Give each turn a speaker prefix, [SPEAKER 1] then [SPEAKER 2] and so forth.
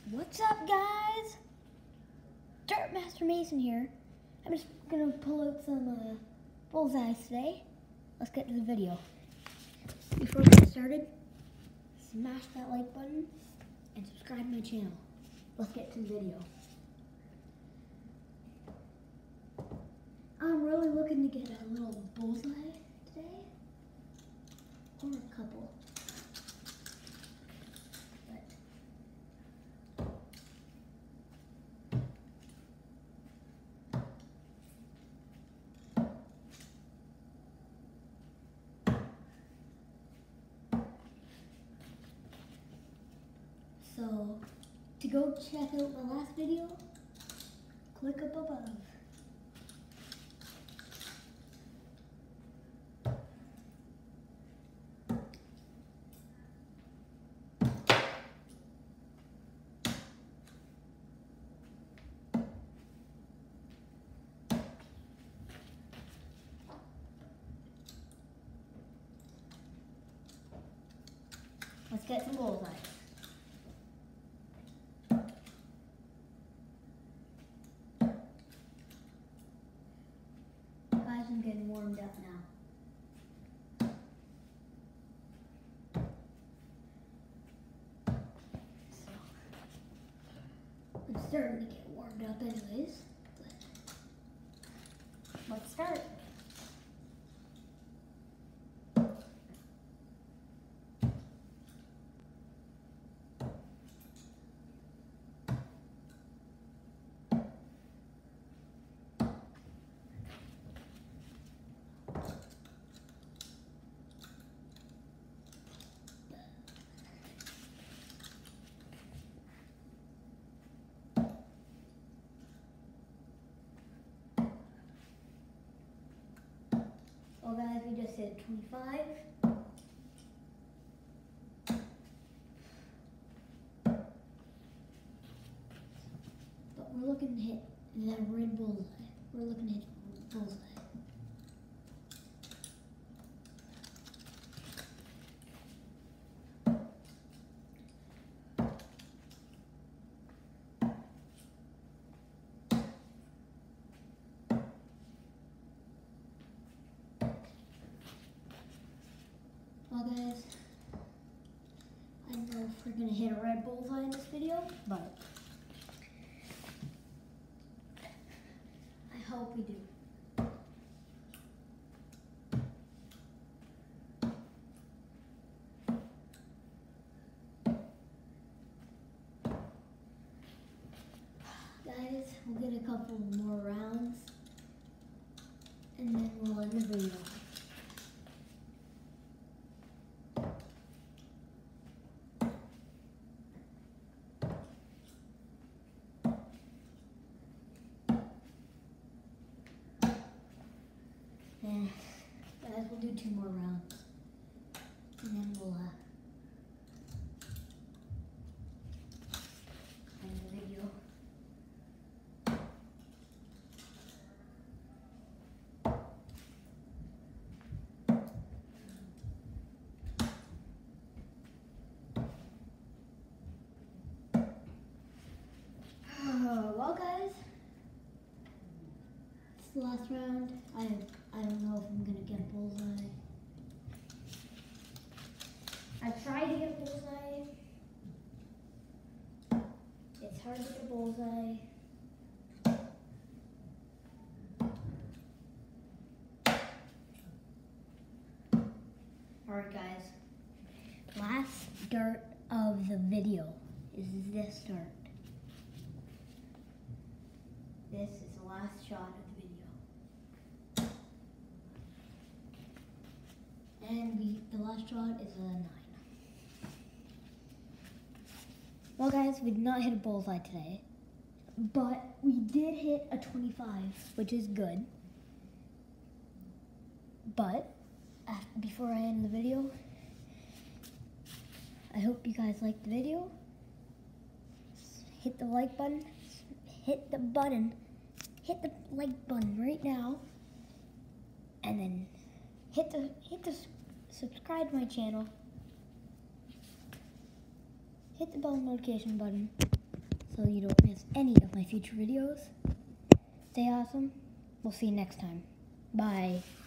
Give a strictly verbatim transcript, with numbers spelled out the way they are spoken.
[SPEAKER 1] What's up, guys? Dirt Master Mason here. I'm just gonna pull out some uh, bullseyes today. Let's get to the video. Before we get started, smash that like button and subscribe to my channel. Let's get to the video. I'm really looking to get a little bullseye today, or a couple. So, to go check out my last video, click up above. Let's get some bullseyes. Guys, I'm getting warmed up now. So, I'm starting to get warmed up anyways. But let's start. Well, guys, we just hit twenty-five. But we're looking to hit that red bullseye. We're looking to hit bullseye. Well, guys, I don't know if we're gonna hit a red bullseye in this video, but I hope we do. Guys, we'll get a couple more rounds, and then we'll end the video. Yeah, guys, we'll do two more rounds, and then we'll uh, end the video. Well, guys, it's the last round. I I don't know if I'm gonna get a bullseye. I tried to get a bullseye. It's hard to get a bullseye. Alright, guys. Last dart of the video is this dart. This is the last shot of the video. And we, the last shot is a nine. Well, guys, we did not hit a bullseye today, but we did hit a twenty-five, which is good. But after, before I end the video, I hope you guys liked the video. Hit the like button. Hit the button. Hit the like button right now, and then hit the hit the subscribe to my channel. Hit the bell notification button, so you don't miss any of my future videos. Stay awesome. We'll see you next time. Bye.